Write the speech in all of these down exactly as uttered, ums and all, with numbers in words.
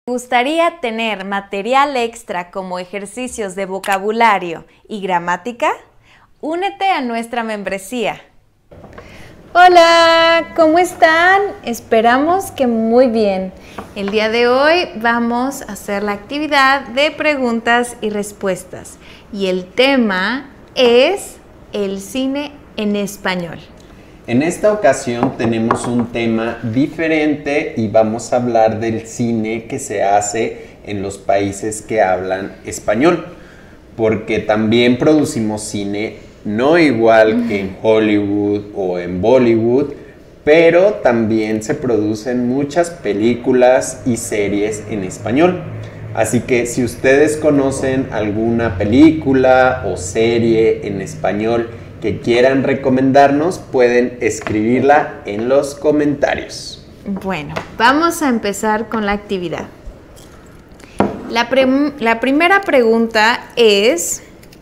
¿Te gustaría tener material extra como ejercicios de vocabulario y gramática? Únete a nuestra membresía. Hola, ¿cómo están? Esperamos que muy bien. El día de hoy vamos a hacer la actividad de preguntas y respuestas. Y el tema es el cine en español. En esta ocasión tenemos un tema diferente y vamos a hablar del cine que se hace en los países que hablan español, porque también producimos cine no igual que en Hollywood o en Bollywood, pero también se producen muchas películas y series en español. Así que si ustedes conocen alguna película o serie en español que quieran recomendarnos, pueden escribirla en los comentarios. Bueno, vamos a empezar con la actividad. La, pre- la primera pregunta es: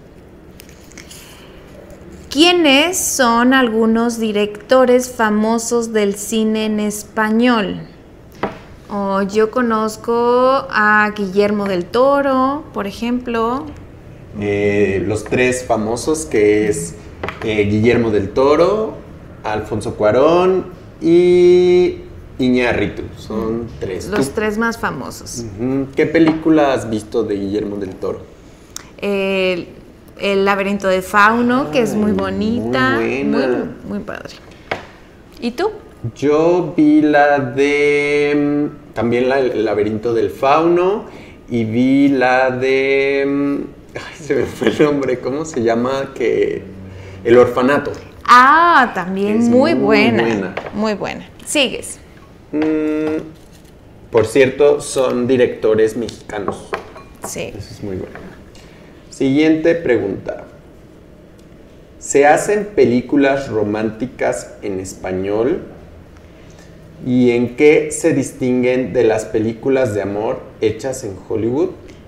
¿quiénes son algunos directores famosos del cine en español? Oh, yo conozco a Guillermo del Toro, por ejemplo. Eh, los tres famosos, que es eh, Guillermo del Toro, Alfonso Cuarón y Iñárritu. Son tres. Los ¿Tú? tres más famosos. Uh-huh. ¿Qué película has visto de Guillermo del Toro? El, el laberinto de Fauno, ah, que es muy bonita. Muy buena. Muy, muy padre. ¿Y tú? Yo vi la de... También la, el laberinto del Fauno. Y vi la de... Ay, se me fue el nombre. ¿Cómo se llama? Que... El orfanato. Ah, también muy, muy buena. buena. Muy buena. Sigues. Mm, por cierto, son directores mexicanos. Sí. Eso es muy bueno. Siguiente pregunta. ¿Se hacen películas románticas en español? ¿Y en qué se distinguen de las películas de amor hechas en Hollywood?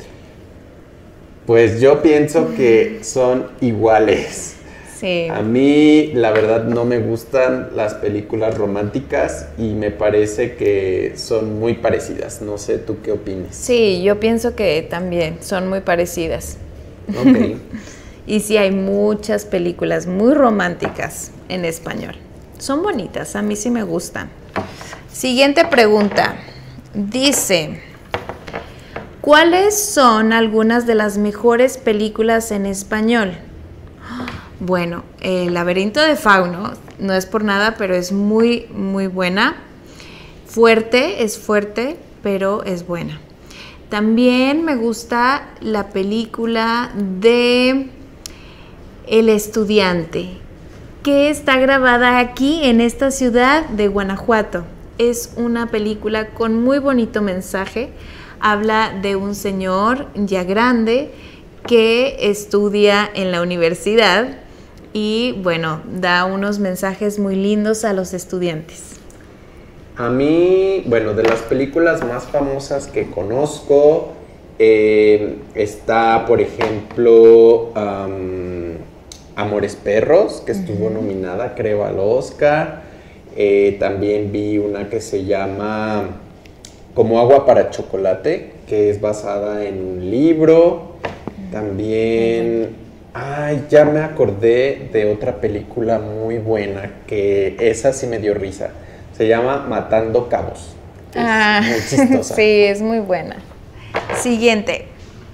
Pues yo pienso que son iguales. Sí. A mí, la verdad, no me gustan las películas románticas y me parece que son muy parecidas. No sé, ¿tú qué opinas? Sí, yo pienso que también son muy parecidas. Ok. Y sí, hay muchas películas muy románticas en español. Son bonitas, a mí sí me gustan. Siguiente pregunta. Dice: ¿cuáles son algunas de las mejores películas en español? Bueno, El laberinto de Fauno, no es por nada, pero es muy, muy buena. Fuerte, es fuerte, pero es buena. También me gusta la película de El estudiante, que está grabada aquí en esta ciudad de Guanajuato. Es una película con muy bonito mensaje. Habla de un señor ya grande que estudia en la universidad y, bueno, da unos mensajes muy lindos a los estudiantes. A mí, bueno, de las películas más famosas que conozco, eh, está, por ejemplo, um, Amores Perros, que estuvo uh-huh. nominada, creo, al Oscar. Eh, también vi una que se llama Como agua para chocolate, que es basada en un libro. También... Ay, ya me acordé de otra película muy buena, que esa sí me dio risa. Se llama Matando Cabos. Es ah, muy chistosa. Sí, es muy buena. Siguiente.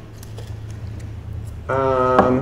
Um,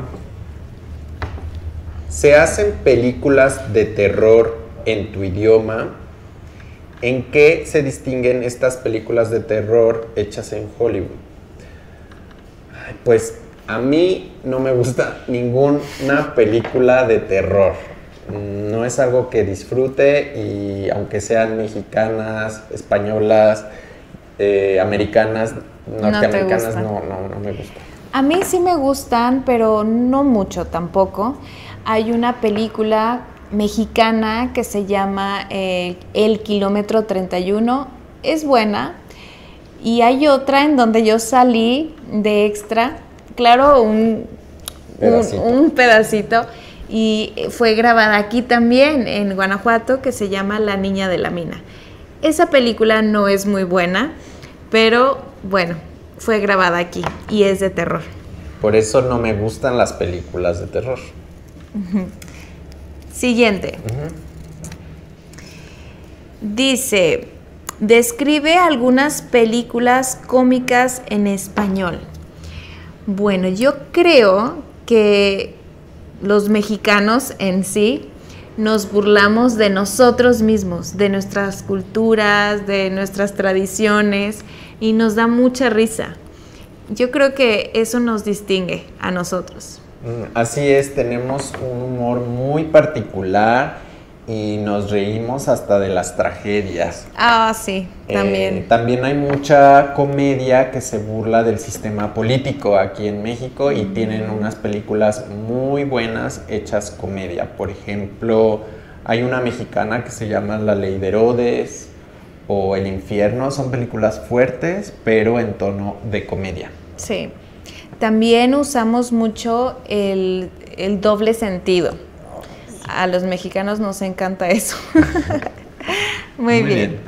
¿Se hacen películas de terror en tu idioma? ¿En qué se distinguen estas películas de terror hechas en Hollywood? Ay, pues a mí no me gusta ninguna película de terror. No es algo que disfrute, y aunque sean mexicanas, españolas, eh, americanas, norteamericanas, no, no, no, no me gustan. A mí sí me gustan, pero no mucho tampoco. Hay una película mexicana que se llama eh, El Kilómetro treinta y uno. Es buena. Y hay otra en donde yo salí de extra. Claro, un pedacito. Un, un pedacito, y fue grabada aquí también, en Guanajuato, que se llama La niña de la mina. Esa película no es muy buena, pero bueno, fue grabada aquí y es de terror. Por eso no me gustan las películas de terror. Uh-huh. Siguiente. Uh-huh. Dice, describe algunas películas cómicas en español. Bueno, yo creo que los mexicanos en sí nos burlamos de nosotros mismos, de nuestras culturas, de nuestras tradiciones, y nos da mucha risa. Yo creo que eso nos distingue a nosotros. Así es, tenemos un humor muy particular y nos reímos hasta de las tragedias. Ah, sí, también. Eh, también hay mucha comedia que se burla del sistema político aquí en México y mm. tienen unas películas muy buenas hechas comedia. Por ejemplo, hay una mexicana que se llama La Ley de Herodes o El Infierno. Son películas fuertes, pero en tono de comedia. Sí. También usamos mucho el, el doble sentido. A los mexicanos nos encanta eso. Muy, Muy bien. bien.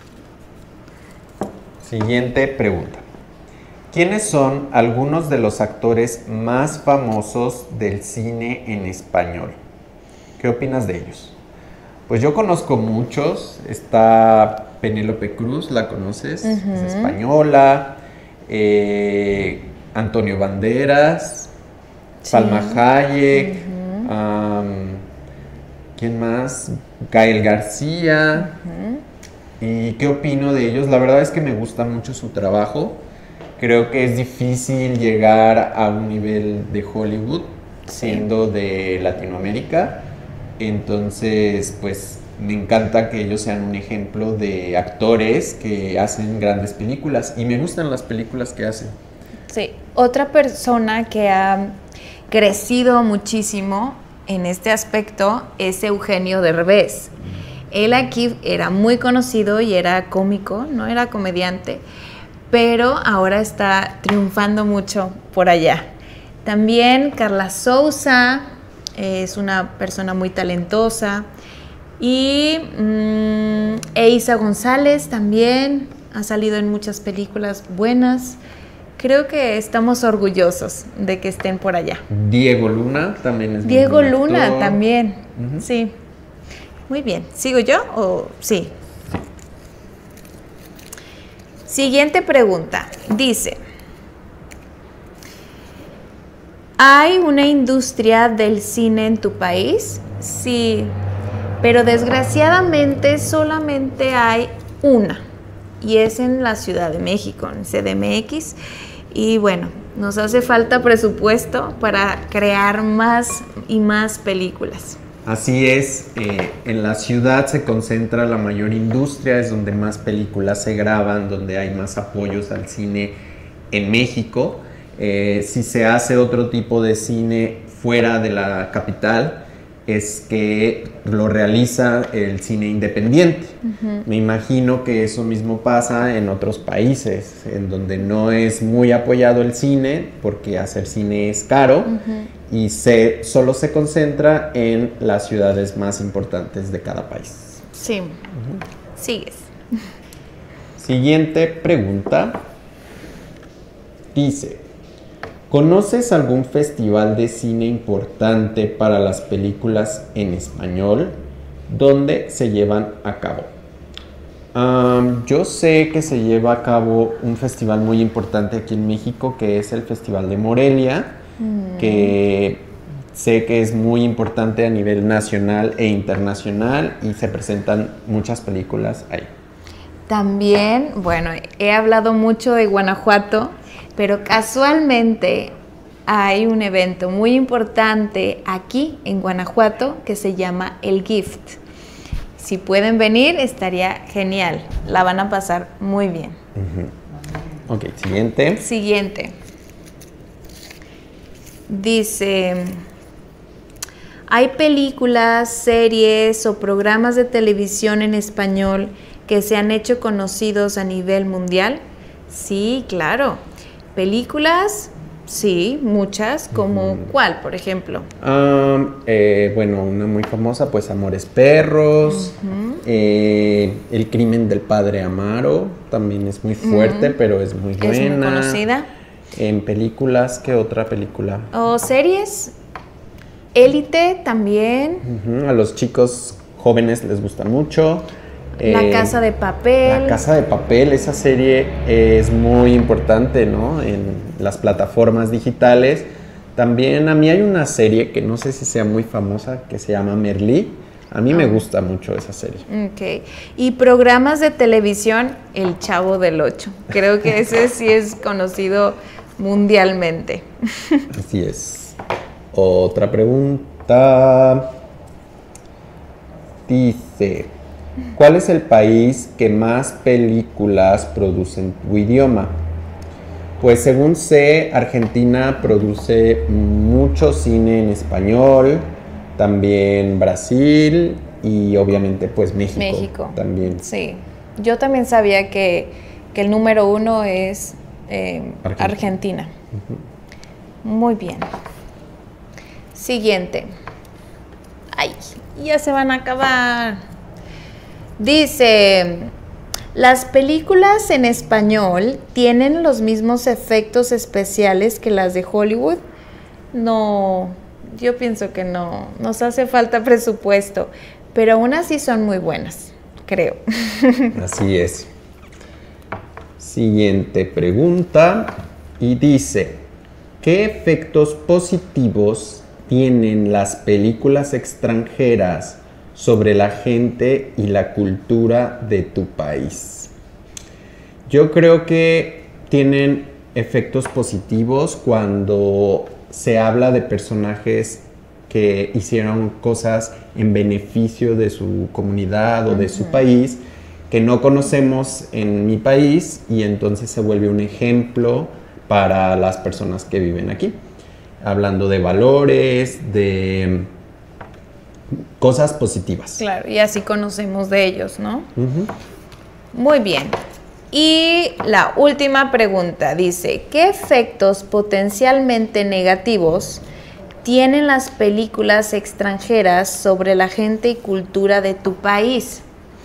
Siguiente pregunta. ¿Quiénes son algunos de los actores más famosos del cine en español? ¿Qué opinas de ellos? Pues yo conozco muchos. Está Penélope Cruz, ¿la conoces? Uh-huh. Es española. Eh, Antonio Banderas. Sí. Salma Hayek. Uh-huh. um, ¿Quién más? Gael García. Uh-huh. ¿Y qué opino de ellos? La verdad es que me gusta mucho su trabajo. Creo que es difícil llegar a un nivel de Hollywood siendo de Latinoamérica. Entonces, pues me encanta que ellos sean un ejemplo de actores que hacen grandes películas. Y me gustan las películas que hacen. Sí, otra persona que ha crecido muchísimo en este aspecto es Eugenio Derbez. Él aquí era muy conocido y era cómico, no era comediante, pero ahora está triunfando mucho por allá. También Carla Souza es una persona muy talentosa y mmm, Eiza González también ha salido en muchas películas buenas. Creo que estamos orgullosos de que estén por allá. Diego Luna también es Diego muy Luna actor. También, uh-huh. Sí. Muy bien. ¿Sigo yo o sí? Siguiente pregunta. Dice, ¿hay una industria del cine en tu país? Sí, pero desgraciadamente solamente hay una, y es en la Ciudad de México, en C D M X. Y bueno, nos hace falta presupuesto para crear más y más películas. Así es, eh, en la ciudad se concentra la mayor industria, es donde más películas se graban, donde hay más apoyos al cine en México. Eh, si se hace otro tipo de cine fuera de la capital, es que lo realiza el cine independiente. Uh-huh. Me imagino que eso mismo pasa en otros países, en donde no es muy apoyado el cine, porque hacer cine es caro, uh-huh. y se, solo se concentra en las ciudades más importantes de cada país. Sí, uh-huh. Sigues. Siguiente pregunta. Dice, ¿conoces algún festival de cine importante para las películas en español? ¿Dónde se llevan a cabo? Um, yo sé que se lleva a cabo un festival muy importante aquí en México, que es el Festival de Morelia, mm. que sé que es muy importante a nivel nacional e internacional y se presentan muchas películas ahí. También, bueno, he hablado mucho de Guanajuato, pero casualmente hay un evento muy importante aquí en Guanajuato que se llama El Gift. Si pueden venir, estaría genial. La van a pasar muy bien. Uh-huh. Ok, siguiente. Siguiente. Dice, ¿hay películas, series o programas de televisión en español que se han hecho conocidos a nivel mundial? Sí, claro. Películas, Sí, muchas. ¿Como cuál, por ejemplo? Um, eh, bueno, una muy famosa, pues Amores Perros, uh-huh. eh, El crimen del padre Amaro, también es muy fuerte, uh-huh. pero es muy buena. Es muy conocida. En películas, ¿qué otra película? ¿O series? Élite también. Uh-huh. A los chicos jóvenes les gusta mucho. La eh, Casa de Papel. La Casa de Papel, esa serie es muy importante, ¿no? En las plataformas digitales. También a mí hay una serie que no sé si sea muy famosa, que se llama Merlí. A mí oh. me gusta mucho esa serie. Ok. Y programas de televisión, El Chavo del Ocho. Creo que ese sí es conocido mundialmente. Así es. Otra pregunta. Dice... ¿Cuál es el país que más películas produce en tu idioma? Pues según sé, Argentina produce mucho cine en español, también Brasil y obviamente pues México. México. También. Sí, yo también sabía que, que el número uno es eh, Argentina. Argentina. Uh-huh. Muy bien. Siguiente. Ay, ya se van a acabar. Dice, ¿las películas en español tienen los mismos efectos especiales que las de Hollywood? No, yo pienso que no, nos hace falta presupuesto, pero aún así son muy buenas, creo. Así es. Siguiente pregunta y dice, ¿qué efectos positivos tienen las películas extranjeras sobre la gente y la cultura de tu país? Yo creo que tienen efectos positivos cuando se habla de personajes que hicieron cosas en beneficio de su comunidad o de su país, que no conocemos en mi país, y entonces se vuelve un ejemplo para las personas que viven aquí. Hablando de valores, de cosas positivas. Claro, y así conocemos de ellos, ¿no? Uh-huh. Muy bien. Y la última pregunta dice, ¿qué efectos potencialmente negativos tienen las películas extranjeras sobre la gente y cultura de tu país?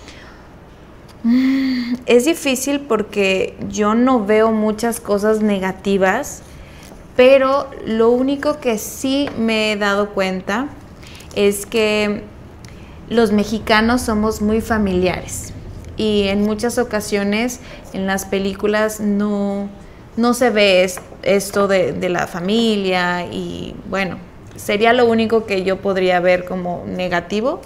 Mm, es difícil porque yo no veo muchas cosas negativas, pero lo único que sí me he dado cuenta es que los mexicanos somos muy familiares y en muchas ocasiones en las películas no, no se ve es, esto de, de la familia, y bueno, sería lo único que yo podría ver como negativo,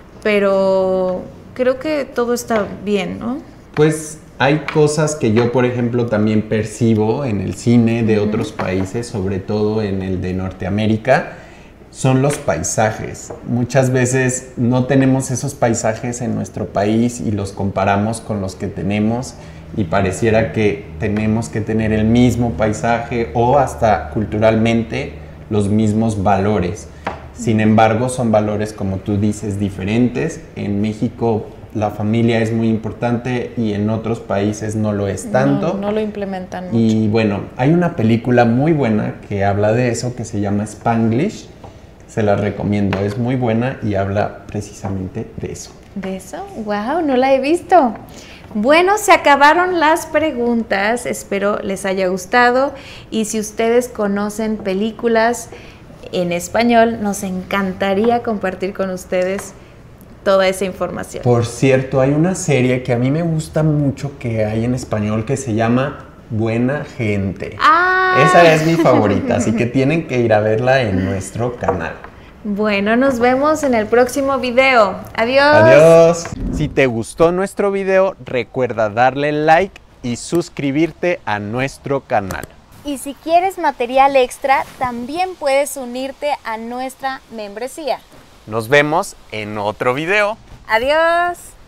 pero creo que todo está bien, ¿no? Pues hay cosas que yo, por ejemplo, también percibo en el cine de otros países, sobre todo en el de Norteamérica. Son los paisajes. Muchas veces no tenemos esos paisajes en nuestro país y los comparamos con los que tenemos y pareciera que tenemos que tener el mismo paisaje o hasta culturalmente los mismos valores. Sin embargo, son valores, como tú dices, diferentes. En México la familia es muy importante y en otros países no lo es tanto. No, no lo implementan mucho. Y bueno, hay una película muy buena que habla de eso, que se llama Spanglish. Se la recomiendo, es muy buena y habla precisamente de eso. ¿De eso? ¡Wow! No la he visto. Bueno, se acabaron las preguntas, espero les haya gustado, y si ustedes conocen películas en español, nos encantaría compartir con ustedes toda esa información. Por cierto, hay una serie que a mí me gusta mucho que hay en español que se llama Buena Gente. ¡Ah! Esa es mi favorita, así que tienen que ir a verla en nuestro canal. Bueno, nos vemos en el próximo video. Adiós. Adiós. Si te gustó nuestro video, recuerda darle like y suscribirte a nuestro canal. Y si quieres material extra, también puedes unirte a nuestra membresía. Nos vemos en otro video. Adiós.